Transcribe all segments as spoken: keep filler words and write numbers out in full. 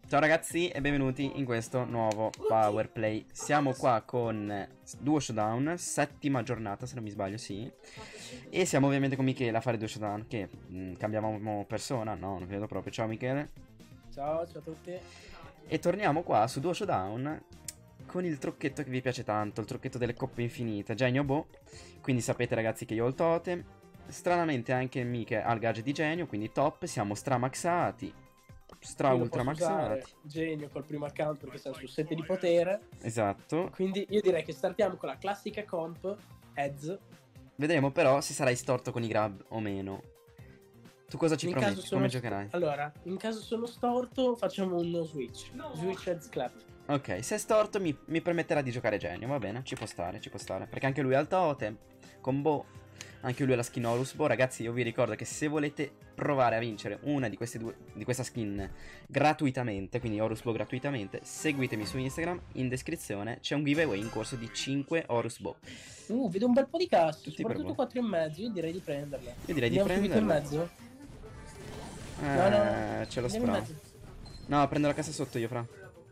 Ciao ragazzi e benvenuti in questo nuovo Power Play. Siamo qua con Duo Showdown, settima giornata se non mi sbaglio, sì. E siamo ovviamente con Michele a fare Duo Showdown, che mh, cambiamo persona, no, non credo proprio. Ciao Michele. Ciao, ciao a tutti. E torniamo qua su Duo Showdown con il trucchetto che vi piace tanto, il trucchetto delle coppe infinite, Genio Boh. Quindi sapete ragazzi che io ho il totem. Stranamente anche Michele ha il gadget di genio, quindi top, siamo stramaxati. Stra ultra maxati. Genio col primo account perché siamo su sette di potere. Esatto. Quindi io direi che startiamo con la classica comp Heads. Vedremo però se sarai storto con i grab o meno. Tu cosa ci in prometti? Caso Come sono... giocherai? Allora, in caso sono storto facciamo un no switch. No. Switch Heads Clap. Ok, se è storto mi, mi permetterà di giocare genio, va bene? Ci può stare, ci può stare. Perché anche lui ha il totem, con Boh. Anche lui ha la skin Horus Boh. Ragazzi, io vi ricordo che se volete provare a vincere una di queste due di questa skin gratuitamente, quindi Horus Boh gratuitamente, seguitemi su Instagram. In descrizione c'è un giveaway in corso di cinque Horus Boh. Uh, vedo un bel po' di cast, Tutti soprattutto quattro e mezzo. Io direi di prenderla. Io direi Andiamo di prenderla. in mezzo? Eh, no, no, no. C'è lo Andiamo spray. No, prendo la cassa sotto io, fra.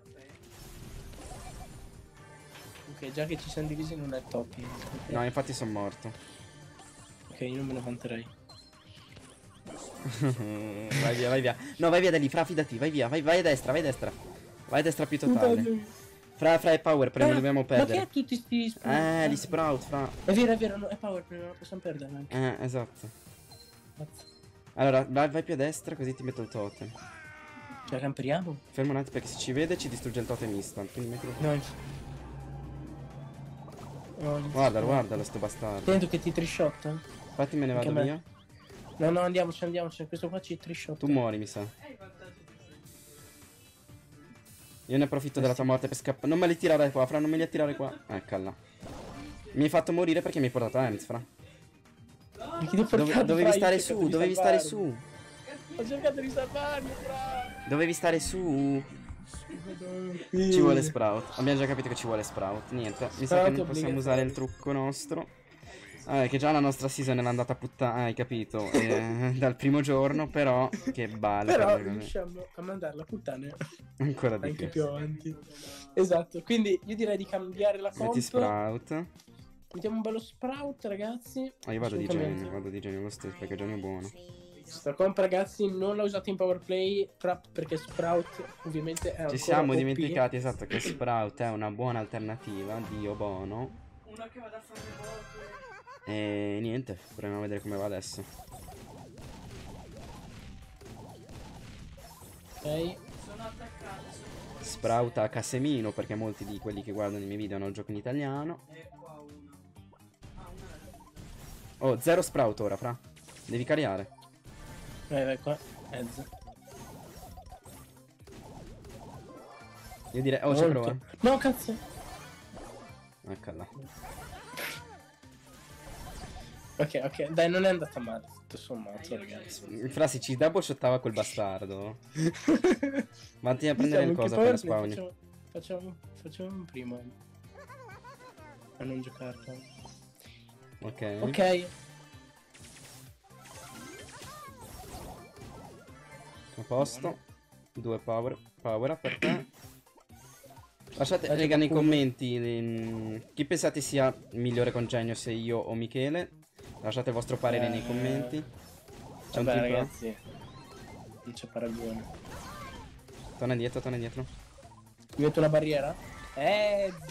Ok, già che ci siamo divisi non è top. No, infatti sono morto. Ok, io non me ne vanterei. Vai via, vai via. No, vai via da lì, fra, fidati, vai via, vai, vai a destra, vai a destra. Vai a destra più totale. Fra, fra è power, però eh, non dobbiamo perdere. Ma che tutti sti sprout? Eh, gli sprout, fra. È vero, è vero, no, è power, però non possiamo perdere anche. Eh, esatto. Cazzo. Allora, vai, vai più a destra così ti metto il totem. Cioè, camperiamo? Fermo un attimo perché se ci vede ci distrugge il totem instant. Quindi mettilo. No, Oh, guardalo, guardalo sto bastardo. Attento che ti trishotta. Infatti me ne vado via. No, no, andiamoci, andiamoci. Questo qua ci trishotta. Tu muori, mi sa. Io ne approfitto eh della tua morte per scappare. Non me li tirare qua, fra, non me li attirare qua. Eccola. Mi hai fatto morire perché mi hai portato Ems, fra. Dove, dovevi stare su, dovevi stare su. Ho cercato di salvarmi, fra. Dovevi stare su. Ci vuole Sprout. Abbiamo già capito che ci vuole Sprout. Niente, mi sa che non possiamo usare il trucco nostro. Eh, che già la nostra season è andata a puttana, hai capito, eh, dal primo giorno, però che balle. Però riusciamo a mandarla a puttane ancora di anche più. più avanti. Esatto, quindi io direi di cambiare la comp. Metti Sprout. Mettiamo un bello Sprout, ragazzi. Ah, io vado di genio, vado di genio lo stesso, perché genio è buono. Sta comp, ragazzi, non l'ho usato in power play perché Sprout ovviamente è ci siamo dimenticati, esatto, che Sprout è una buona alternativa. Dio buono. Una che vada a fare volte. E niente, proviamo a vedere come va adesso. Ok, sono attaccato. Sprout a Casemino, perché molti di quelli che guardano i miei video hanno il gioco in italiano. Oh, zero Sprout ora, fra. Devi cariare. Vai, vai qua, mezzo. Io direi... Oh, c'è prova. No, cazzo. Eccola. Ok, ok, dai, non è andata male. Tutto sommato, ragazzi. Fra, si ci double shottava quel bastardo. Vatti a prendere il coso per spawn. Facciamo, facciamo, facciamo un primo. A non giocarlo. Ok. Ok. A posto. Due power. Power up per te. Lasciate, raga, nei commenti in... chi pensate sia migliore congegno, se io o Michele. Lasciate il vostro parere eh... nei commenti. C'è un team ragazzi pro? Non c'è paragone. Torna indietro, torna indietro. Mi metto una barriera? Ezz.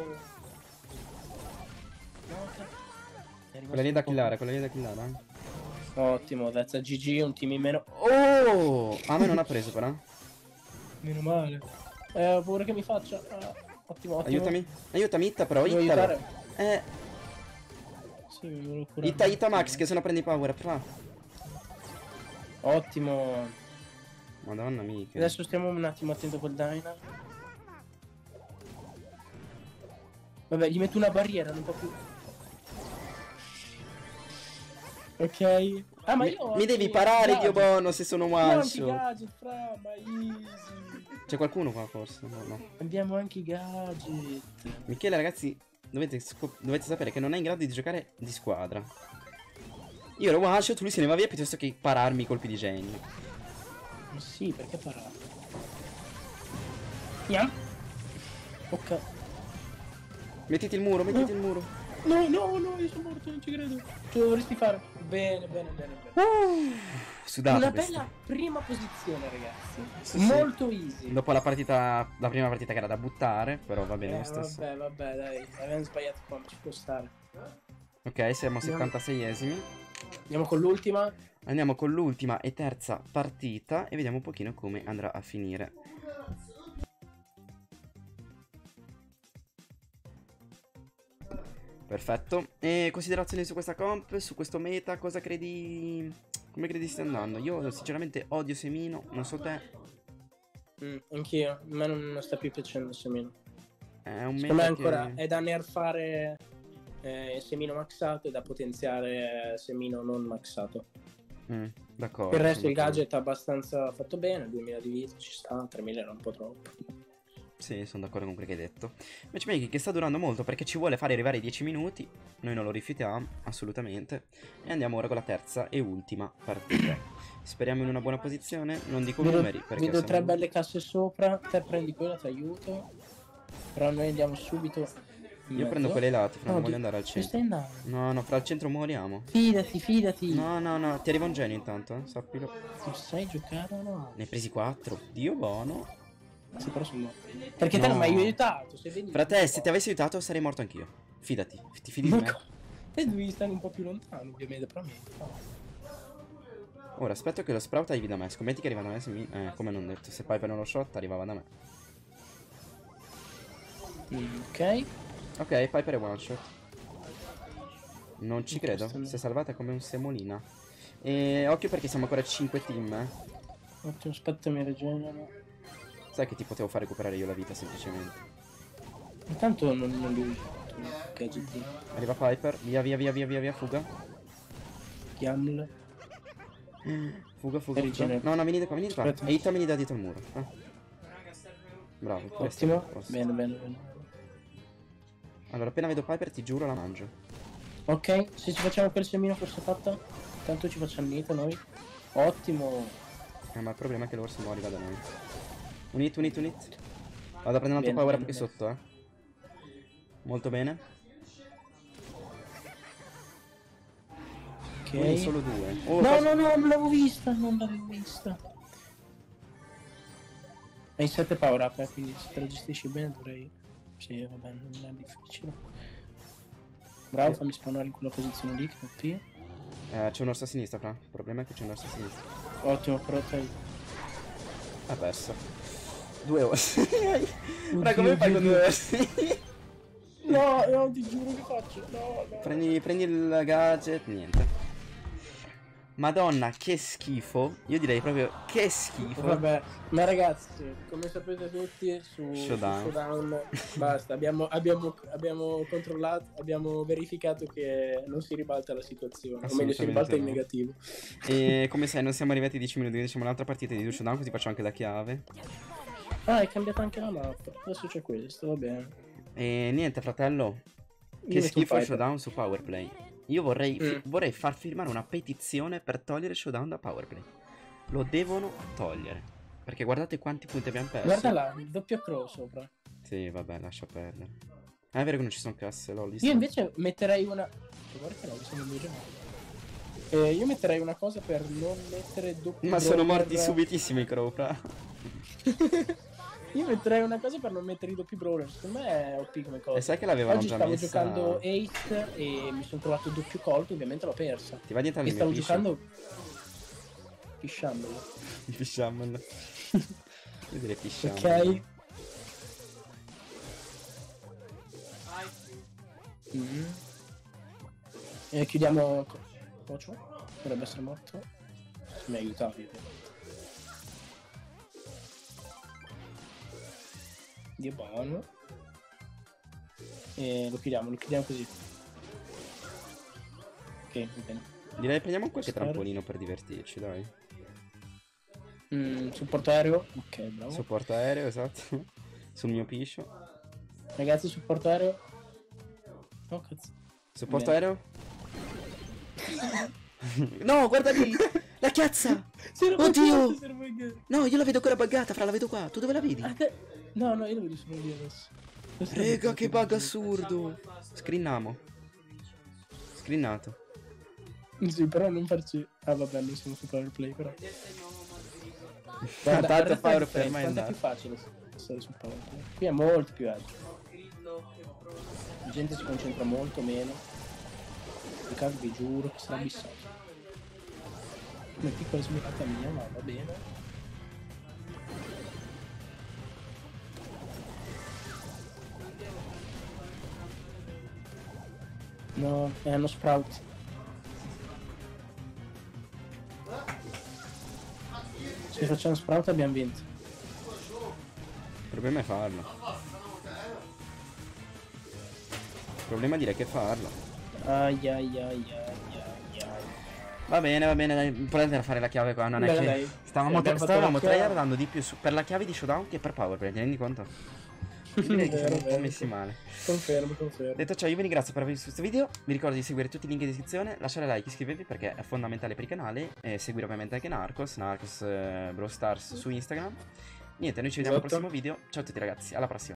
Quella lì è da killare, quella lì è da killare. Eh. Ottimo, that's a G G, un team in meno. Oh! A me non ha preso però. Meno male. Eh, ho paura che mi faccia. Ah, ottimo, ottimo. Aiutami. Aiutami, Itta però, Itta. Eh. Sì, mi volevo curare. Itta, Itta Max, che se no prendi power, fra. Ottimo. Madonna mia. Adesso stiamo un attimo attento col Dyna. Vabbè, gli metto una barriera, non può più. Ok. Ah, ma io mi, mi devi parare, Dio buono, se sono one shot. C'è qualcuno qua forse? No, no. Abbiamo anche i gadget. Michele, ragazzi, dovete, dovete sapere che non è in grado di giocare di squadra. Io ero one shot, lui se ne va via piuttosto che pararmi i colpi di genio. Ma sì, perché parare? Yam. Ok. Mettiti il muro, mettiti il muro. No, no, no, io sono morto, non ci credo. Ce lo dovresti fare. Bene, bene, bene, bene. Uh, sudato Una questo. bella prima posizione, ragazzi. Sì, sì. Molto easy. Dopo la partita, la prima partita che era da buttare, però va bene Eh, lo stesso. vabbè, vabbè, dai. Abbiamo sbagliato qua, ma ci può stare. Ok, siamo a Andiamo. settantaseiesimi. Andiamo con l'ultima. Andiamo con l'ultima e terza partita e vediamo un pochino come andrà a finire. Perfetto. E considerazioni su questa comp, su questo meta, cosa credi... Come credi stia andando? Io sinceramente odio Semino, non so te. Mm, anch'io. A me non, non sta più piacendo Semino. È un Secondo me meta ancora che... è da nerfare eh, Semino maxato e da potenziare Semino non maxato. Mm, d'accordo. Per il resto sono il d'accordo. gadget ha abbastanza fatto bene, duemila di vita ci sta, tremila era un po' troppo. Sì, sono d'accordo con quello che hai detto. Matchmaking che sta durando molto perché ci vuole fare arrivare ai dieci minuti. Noi non lo rifiutiamo, assolutamente. E andiamo ora con la terza e ultima partita. Speriamo in una buona posizione. Non dico Vedo, numeri perché vedo siamo- tre belle casse sopra, te prendi quella, ti aiuto. Però noi andiamo subito in Io mezzo. prendo quelle lati, fra No, non voglio di- andare al dove centro. stai andando? No, no, fra il centro moriamo. Fidati, fidati. No, no, no, ti arriva un genio intanto, eh, sappilo. Non sai giocare o no? Ne hai presi quattro. Dio buono. Sì, però sono morto. Perché te non No. mi hai aiutato, sei venuto. Fra te, se ti avessi aiutato sarei morto anch'io. Fidati, ti fidi di me. Te devi stare un po' più lontano, ovviamente, però mi Ora aspetto che lo Sprout arrivi da me. Scommetti che arriva da me se mi... Eh, come non detto, se Piper non lo shot arrivava da me. Mm, ok. Ok, Piper è one shot. Non ci Ok, credo, stanno- si è salvata come un semolina. E occhio perché siamo ancora cinque team, eh. Ottimo, aspetta, mi rigenero. Sai che ti potevo far recuperare io la vita semplicemente. Intanto non, non li ho usato. il gadgettino. Arriva Piper, via via via via via via, fuga. Yaml. Fuga, fuga, fuga. Rigenera. No, no, venite qua, venite qua. Aspetta. E hitamini da dietro al muro. Ah. Bravo, questo, Ottimo. questo. Bene, bene, bene. Allora, appena vedo Piper ti giuro la mangio. Ok, se ci facciamo quel semino forse fatta. Tanto ci facciamo niente noi. Ottimo. Eh, ma il problema è che l'orso non arriva da noi. Unit, unit, unit. Vado a prendere un altro Bene, power up bene, qui bene. sotto, eh. Molto bene. Ok. Quindi solo due. Oh, No, faccio- no, no, non l'avevo vista, non l'avevo vista. Hai sette power up, eh, quindi se te la gestisci bene dovrei... Sì, va bene, non è difficile. Bravo, fammi spawnare in quella posizione lì, che ho P. Eh, c'è un orso a sinistra, fra. Il problema è che c'è un orso a sinistra. Ottimo, però te... Ha perso. Due orsi. Fra, Oddio, come fai con oddio, due oddio. orsi? No, no, ti giuro che faccio. No, no. prendi, prendi il gadget. Niente. Madonna, che schifo. Io direi proprio che schifo. Vabbè, ma ragazzi, come sapete tutti, su Showdown. su Showdown basta, abbiamo, abbiamo, abbiamo controllato, abbiamo verificato che non si ribalta la situazione, o meglio si ribalta in Assolutamente no. negativo. E come sai, non siamo arrivati ai dieci minuti. Quindi facciamo un'altra partita di Showdown. Così faccio anche la chiave. Ah, è cambiata anche la mappa, adesso c'è questo, va bene. E niente, fratello. Io Che metto un schifo il Piper. Showdown su Powerplay. Io vorrei, fi- Mm. vorrei far firmare una petizione per togliere Showdown da Powerplay. Lo devono togliere. Perché guardate quanti punti abbiamo perso. Guarda là, il doppio crow sopra. Sì, vabbè, lascia perdere. Ah, è vero che non ci sono casse, lol. Io invece metterei una... Cioè, guarda che no, che sono due gemelle. Eh, io metterei una cosa per non mettere doppi Ma sono brawler. morti subitissimi i crow, fra. Io metterei una cosa per non mettere i doppi brawler. Secondo me è O P come cosa. E sai che l'avevano Oggi già stavo messa... giocando Ace e mi sono trovato il doppio colpo, ovviamente l'ho persa. Ti va dietro al E mio stavo piscio? giocando pisciandolo. Pisciamolo. Io direi pisciamolo. Ok. Mm. E chiudiamo co- Cocio. Dovrebbe essere morto. Mi aiutavi. ovviamente. Dio buono. E lo chiudiamo, lo chiudiamo così. Ok, va bene. Direi prendiamo qualche Spero. trampolino per divertirci, dai. Mm, supporto aereo. Ok, bravo. Supporto aereo, esatto. Sul mio piscio. Ragazzi, supporto aereo. Oh, cazzo. Supporto Bene. aereo? No, guarda lì! La chiazza! Si era Oddio! buggato, si era buggato. No, io la vedo ancora buggata, fra, la vedo qua. Tu dove la vedi? Ah, te- No, no, io lo vedo solo lì adesso. Questo è Rega, buggato, che è bug buggato. assurdo. Screenamo. Screenato. Sì, però non farci... Ah, vabbè, non siamo su Power Play, però... Tanto in realtà Power è Play, ma è quanto è andato. più facile essere su Power Play. Qui è molto più agile. La gente si concentra molto meno. In caso vi giuro che sarà bissato. Come piccola smirata mia, ma va bene. No, è uno sprout. Se facciamo sprout abbiamo vinto. Il problema è farlo. Il problema direi che è farlo. Ai ai ai ai ai ai. Va bene, va bene, dai, prendere a fare la chiave qua, non è Beh, che... dai. Stavamo, Abbiamo fatto stavamo la chiave. tryhardando di più su- per la chiave di showdown che per powerplay, ti rendi conto? Direi che siamo Vero, un po' vero. messi male. Confermo, confermo. Detto ciò, io vi ringrazio per aver visto questo video. Vi ricordo di seguire tutti i link in descrizione, lasciare like, iscrivervi perché è fondamentale per il canale. E seguire ovviamente anche Narcos, Narcos eh, Brawl Stars su Instagram. Niente, noi ci vediamo al Esatto. prossimo video. Ciao a tutti ragazzi, alla prossima.